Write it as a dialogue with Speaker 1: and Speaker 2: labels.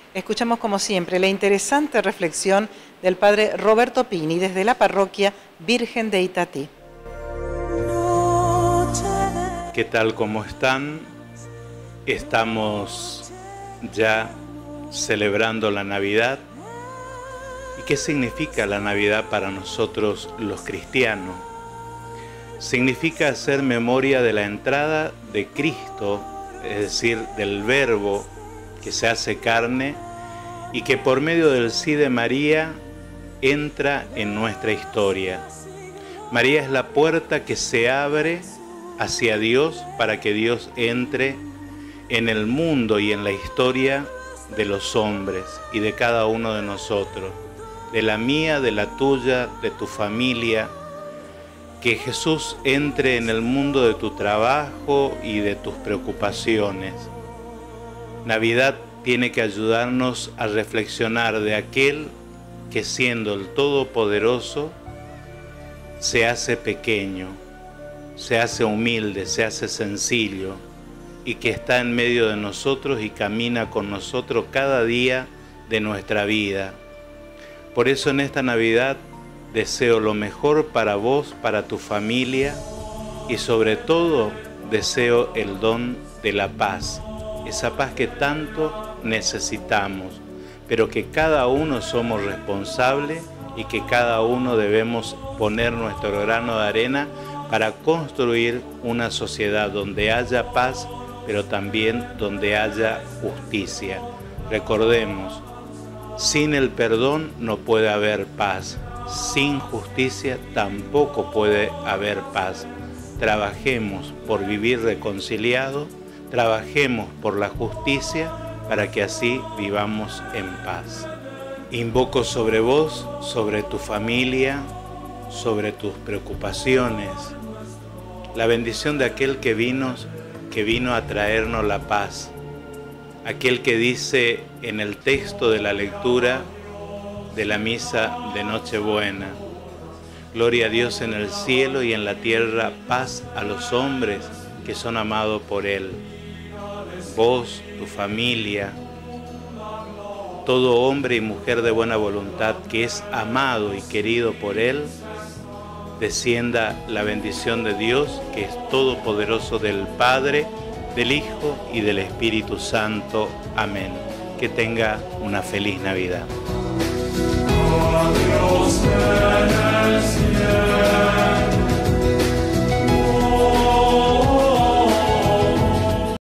Speaker 1: Escuchamos como siempre la interesante reflexión del padre Roberto Pini desde la parroquia Virgen de Itatí.
Speaker 2: ¿Qué tal? ¿Cómo están? Estamos ya celebrando la Navidad. ¿Y qué significa la Navidad para nosotros los cristianos? Significa hacer memoria de la entrada de Cristo, es decir, del Verbo que se hace carne y que por medio del sí de María entra en nuestra historia. María es la puerta que se abre hacia Dios para que Dios entre en el mundo y en la historia de los hombres y de cada uno de nosotros, de la mía, de la tuya, de tu familia. Que Jesús entre en el mundo de tu trabajo y de tus preocupaciones. Navidad tiene que ayudarnos a reflexionar de aquel que siendo el Todopoderoso se hace pequeño, se hace humilde, se hace sencillo y que está en medio de nosotros y camina con nosotros cada día de nuestra vida. Por eso en esta Navidad deseo lo mejor para vos, para tu familia y sobre todo deseo el don de la paz, esa paz que tanto necesitamos, pero que cada uno somos responsables y que cada uno debemos poner nuestro grano de arena para construir una sociedad donde haya paz, pero también donde haya justicia. Recordemos, sin el perdón no puede haber paz. Sin justicia tampoco puede haber paz. Trabajemos por vivir reconciliados, trabajemos por la justicia para que así vivamos en paz. Invoco sobre vos, sobre tu familia, sobre tus preocupaciones, la bendición de aquel que vino a traernos la paz, aquel que dice en el texto de la lectura de la misa de Nochebuena: gloria a Dios en el cielo y en la tierra, paz a los hombres que son amados por Él. Vos, tu familia, todo hombre y mujer de buena voluntad que es amado y querido por Él, descienda la bendición de Dios, que es todopoderoso, del Padre, del Hijo y del Espíritu Santo. Amén. Que tenga una feliz Navidad. Dios en el cielo.